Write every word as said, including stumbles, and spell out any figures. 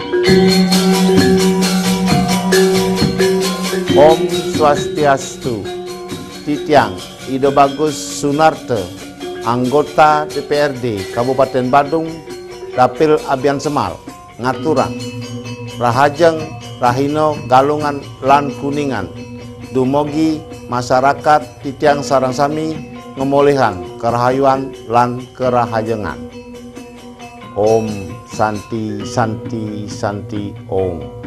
Om Swastiastu. Titiang Ido Bagus Sunarte, anggota D P R D Kabupaten Badung, Dapil Abian Semal, ngaturan Rahajeng Rahino Galungan lan Kuningan, dumugi masyarakat titiang sareng sami ngemulihan kerahayuan lan kerahajengan. Om Santi Santi Santi Om.